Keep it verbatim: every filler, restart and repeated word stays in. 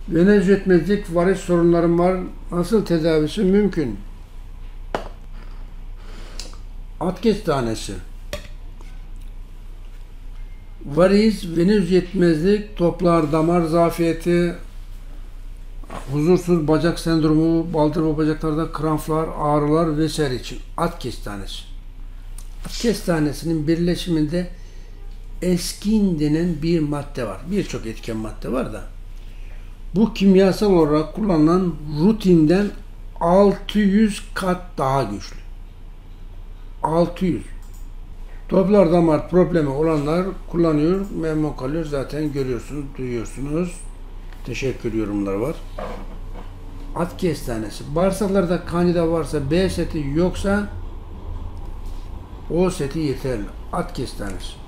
Venöz yetmezlik, varis sorunlarım var. Nasıl tedavisi mümkün? At kestanesi. Varis, venöz yetmezlik, toplar, damar zafiyeti, huzursuz bacak sendromu, baldır ve bacaklarda kramplar, ağrılar vesaire için at kestanesi. At kestanesinin birleşiminde eskin denen bir madde var. Birçok etken madde var da. Bu kimyasal olarak kullanılan rutinden altı yüz kat daha güçlü. altı yüz. Toplar damar problemi olanlar kullanıyor, memnun kalıyor. Zaten görüyorsunuz, duyuyorsunuz. Teşekkür yorumlar var. At kestanesi. Bağırsaklarda kandida varsa, B seti yoksa O seti yeterli. At kestanesi.